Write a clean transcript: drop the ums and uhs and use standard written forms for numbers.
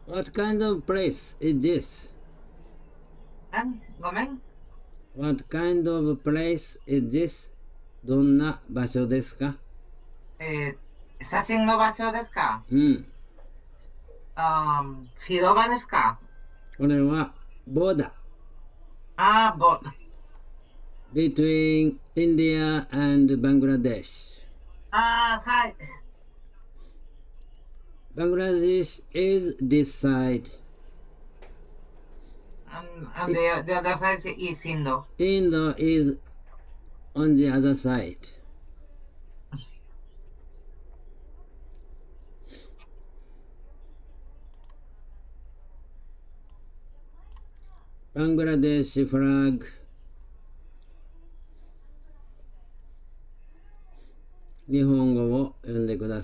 What kind of place is this? ごめん。 What kind of place is this? どんな場所ですか？ 写真の場所ですか？ うん。 広場ですか？ これは、ボーダー。 between India and Bangladesh. はい。 Bangladesh is this side. And the other side is Indo. Indo is on the other side. Bangladesh flag. 日本語を読んでください。